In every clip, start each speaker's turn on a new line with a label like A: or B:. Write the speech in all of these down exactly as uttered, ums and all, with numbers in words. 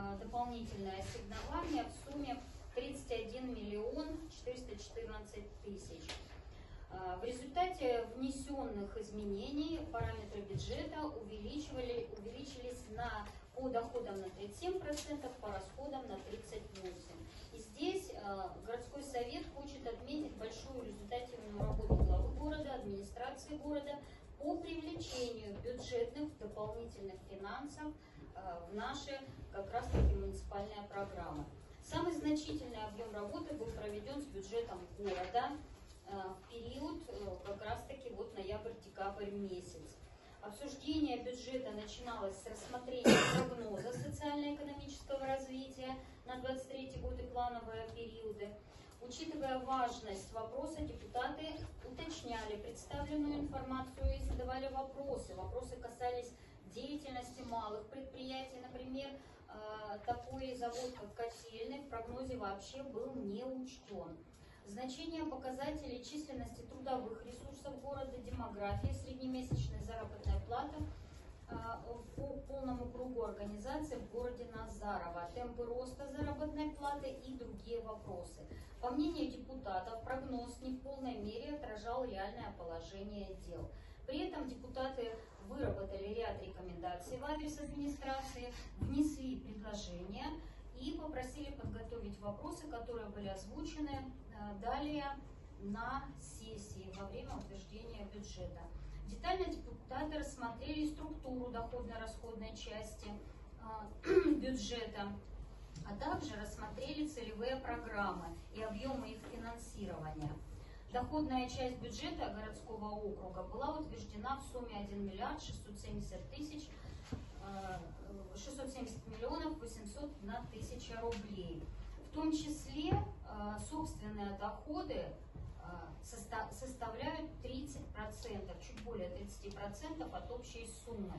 A: дополнительное ассигнование в сумме тридцать один миллион четыреста четырнадцать тысяч. В результате внесенных изменений параметры бюджета увеличивали, увеличились на, по доходам на тридцать семь процентов, по расходам на тридцать восемь процентов. И здесь э, городской совет хочет отметить большую результативную работу главы города, администрации города по привлечению бюджетных дополнительных финансов э, в наши как раз таки муниципальные программы. Самый значительный объем работы был проведен с бюджетом города в период как раз-таки вот ноябрь-декабрь месяц. Обсуждение бюджета начиналось с рассмотрения прогноза социально-экономического развития на двадцать третий год и плановые периоды. Учитывая важность вопроса, депутаты уточняли представленную информацию и задавали вопросы. Вопросы касались деятельности малых предприятий. Например, такой завод, как Котельный, в прогнозе вообще был не учтен. Значение показателей численности трудовых ресурсов города, демографии, среднемесячная заработная плата по полному кругу организации в городе Назарово, темпы роста заработной платы и другие вопросы. По мнению депутатов, прогноз не в полной мере отражал реальное положение дел. При этом депутаты выработали ряд рекомендаций в адрес администрации, внесли предложения и попросили подготовить вопросы, которые были озвучены далее на сессии во время утверждения бюджета. Детально депутаты рассмотрели структуру доходно-расходной части бюджета, а также рассмотрели целевые программы и объемы их финансирования. Доходная часть бюджета городского округа была утверждена в сумме один миллиард шестьсот семьдесят тысяч шестьсот семьдесят миллионов восемьсот одна тысяча рублей. В том числе собственные доходы составляют тридцать процентов, чуть более тридцати процентов от общей суммы.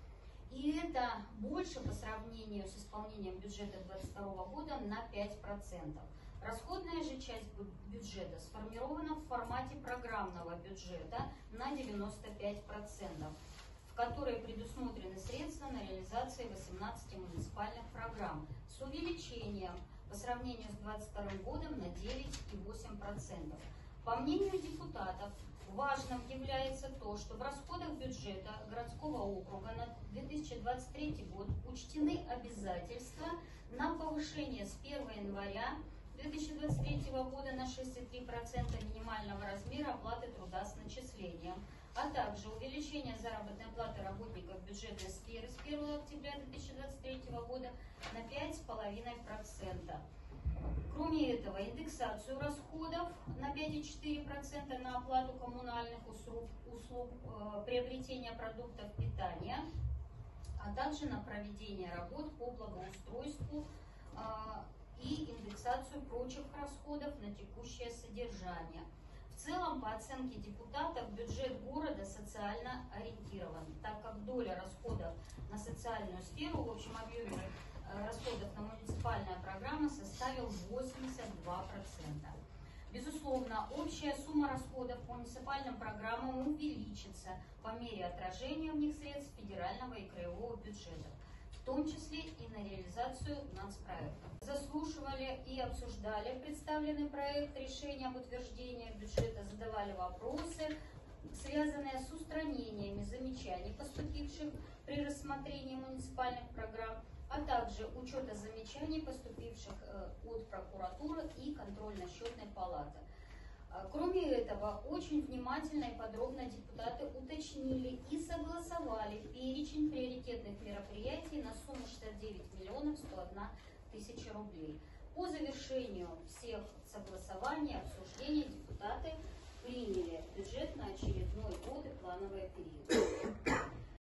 A: И это больше по сравнению с исполнением бюджета две тысячи двадцать второго года на пять процентов. Расходная же часть бюджета сформирована в формате программного бюджета на девяносто пять процентов, в которой предусмотрены средства на реализацию восемнадцати муниципальных программ с увеличением по сравнению с две тысячи двадцать вторым годом на девять и восемь десятых процента. По мнению депутатов, важным является то, что в расходах бюджета городского округа на две тысячи двадцать третий год учтены обязательства на повышение с первого января две тысячи двадцать третьего года на шесть и три десятых процента минимального размера оплаты труда с начислением, а также увеличение заработной платы работников бюджетной сферы с первого октября две тысячи двадцать третьего года на пять и пять десятых процента. Кроме этого, индексацию расходов на пять и четыре десятых процента на оплату коммунальных услуг, услуг э, приобретения продуктов питания, а также на проведение работ по благоустройству э, и индексацию прочих расходов на текущее содержание. В целом, по оценке депутатов, бюджет города социально ориентирован, так как доля расходов на социальную сферу в общем объеме расходов на муниципальные программы составил восемьдесят два процента. Безусловно, общая сумма расходов по муниципальным программам увеличится по мере отражения в них средств федерального и краевого бюджетов, в том числе и на реализацию нацпроектов. Заслушивали и обсуждали представленный проект решения об утверждении бюджета, задавали вопросы, связанные с устранениями замечаний, поступивших при рассмотрении муниципальных программ, а также учета замечаний, поступивших от прокуратуры и контрольно-счетной палаты. Кроме этого, очень внимательно и подробно депутаты уточнили и согласовали перечень приоритетных мероприятий на сумму шестьдесят девять миллионов сто одна тысяча рублей. По завершению всех